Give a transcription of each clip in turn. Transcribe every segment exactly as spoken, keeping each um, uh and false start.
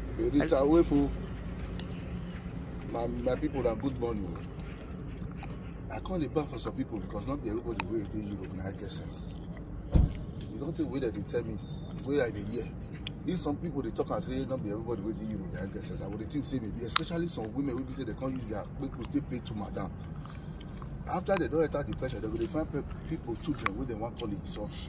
It's away for my, my people that good morning. I can't live back for some people because not everybody way they Europe and I get sense. You don't think way that they tell me where I they hear. If some people they talk and say not be everybody way they Europe and I get sense. I would think say maybe especially some women who say they can't use their people still pay to madam. After they don't enter the pressure, they will find people, children who they want to call it insults.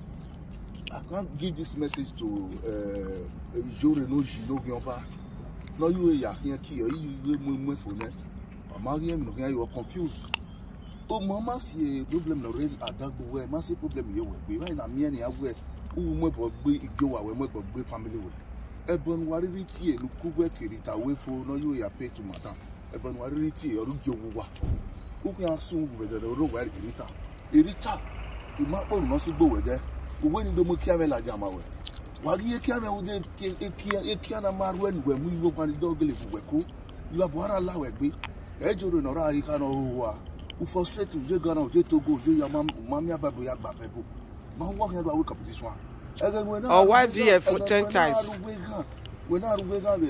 I can't give this message to uh Jore no Jino Giomba. No, you are here, you are for them. Mariam, you are confused. Oh, Mama, see a problem no real at that way. Massive problem you will be right now. Me and aware who went for go away, went for family way. Ebon Wariti, look over Kirita away for no you are paid to madam. Ebon Wariti or Rugiwa. Who can assume whether the road where Irita? Irita, you might own Masubo with there. When you don't carry la Jamawe. While you carry with a Kiana Marwen, when we walk on the dog live Weko, you have one allow a bit. Edge or I can who frustrate to Jagana, Jetogo, Jaya Mamma Babuya Babu. But walking about wake up this one. Or why V F for ten times? We're not wake up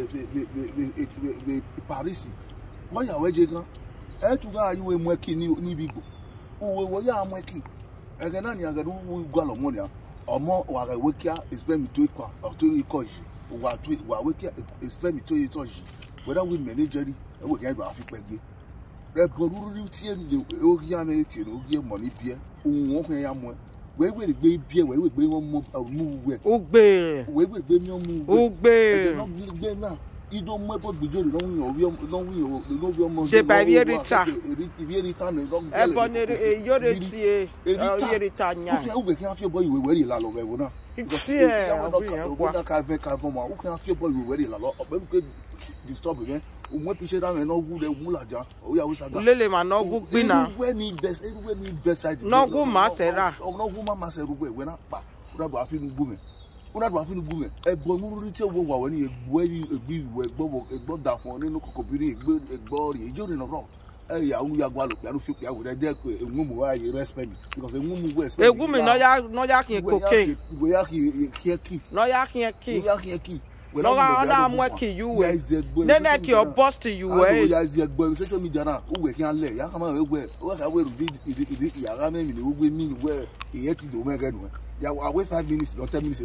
the Paris. Why are we Jagan? Eh, to go, you were working new people. Oh, we are working. Again, I got who got ammonia. Or more, or I wake up is when we do it or to equal. Or wake up is when we do it. Whether we manage it, we get our feet. The Boruti, the Ogianate, Ogia money beer, who won't pay more. Where will it be beer? Where will be one more move? Ogbe, where will be no move? Ogbe, not big now. You don't make what we do, no, no, no, no, no, c'est pas bien rita. Bien rita, non. Eh bon, yo retier, yo ritania. Où can feel boy we wear la love na. Because yeah, we na ka ve ka mo. Où can feel boy we wear la love. Be ko disturb me. O mo pi se da me no gu le mu laja. O ya we saga. Lele ma no gu gbi na. We ni best, we ni best side. No gu ma sera. O no gu ma ma sera we we na pa. O da bo afi nu gu me. Una do afinu gume e bo mu ri ti wo wa we ni egbo egbi iwe egbo egbo da fun ninu kokobiri egbo egbo ri ejori no ro e ya unu ya gwa lo pe anu fi pe awo de de enwumu wa ye respect me because enwumu we respect egumi no ya no ya kin cocaine we ya ki ki ki no ya kin ki we ya kin ki we no ga na mu ki you we nene ki o bust you we ya zi egbo social media na o we kin ale ya kama we we o ka we ru di ya ga me mi ni wo gbe mi ni we iye ti do me ganu. Yeah, I wait five minutes, not ten minutes.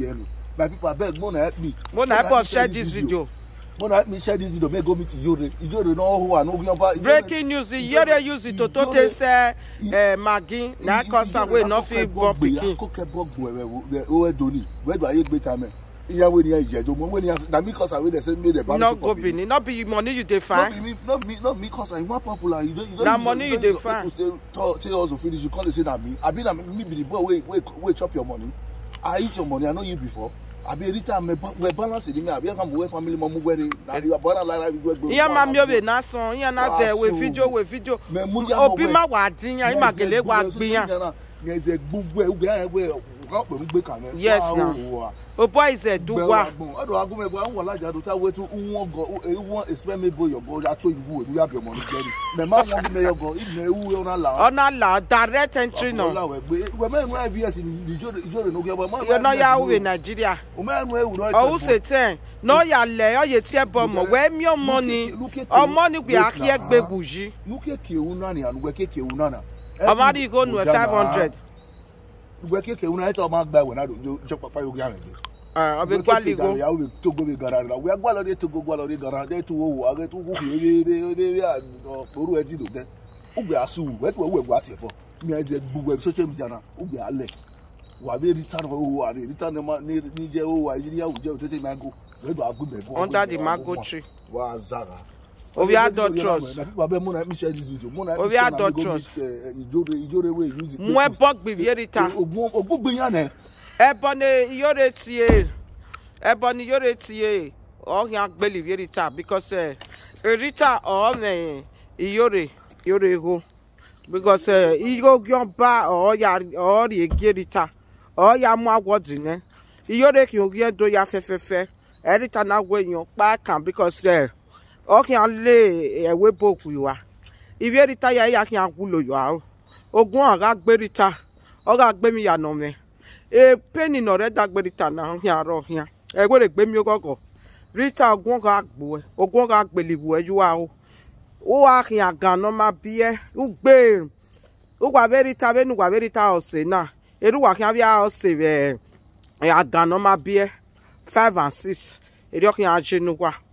My people, I beg, Mona help me. Mona help us share this video. Mona help me share this video. May go meet Ijore. Ijore know who I know about. Breaking news. Ijore use it to tote say Maggi. Na cause we no fit born pikin. Cook bog we we doni. Where do I get better man? Iya we ni Ijedo. Mo we ni na me cause I we dey say me dey ban. No go be not be money you dey find. Not me, not me, not me cause I want popular. You don't you don't. Na money you dey find. Tell us to finish. You call it say na me. I be na me be the boy we we we chop your money. I eat your money. I know you before. I be every time me balance it. Me I be come we family mom we na you border like we go. Iya ma mi o be na son. Iya na there we video we video. Obi ma wa din ya ma gele wa gbe yan. Me ze gbugbu e we ya we ko pe ngbe kan. Yes now. O boy is a duwa. Odo agume bo an wala jadu ta wetu won go e won expect me boy your go ato you wo you have your money ready. Me ma won me your go if me ewu ona la. Ona la direct entry no. We me nu I V S in Ijore Ijore no go ma. You know ya we Nigeria. O me nu ewu no. O say ten. No ya le o ye tie bo mo we mi o money. O money we akie gbegbuji. Look at you na ni anu we keke u na na. Amadi go nu five hundred. We keke una eto ma gba we na do jo papa yo gyan me. Ah, obe gwali go. Ya we to go be gara na. We agba lo de to go gwa lo de gara de to wo age to ku re re re re oru e di do de. Ugbe asu we to we gwa ti fo. Mi e je gbugbo social media na. Ugbe ale. Wa be return wo wo ari return ma ni ni je wo wa iri ya wo je o tete ma go. We do agu be go. Under the mango tree. Wa zara. Obi adult trust. People be mo na me share this video. Mo na Obi adult trust. Ijore Ijore we use it. Mwe bog be verita. Ogun ogugbe yan na. Ebony Iyore tie. Ebony Iyore tie. Oh yan gbeli verita because uh, Erita or me Iyore Iyore go because uh, Igo Gyomba or ya or ye gerita or ya mo agwodi ne. Iyore ki ogie do ya fefefe. Erita na we yan pa kan because uh, okay, ale ewe boku wa. Ibi rita ya ya ki angulo yo a. Ogun aga gberita. Oga gbe mi ya no me. E penny no re da gberita na hin aro hin. E gbe re gbe mi ogogo. Rita ogwon ga gbo ogwon ga gbelibu ejuwa o o wa kin agan no ma bie ugbe ugwa verita benu gwa verita ose na eru wa kin abia ose be agan no ma bie five and six eri okin ajenu gwa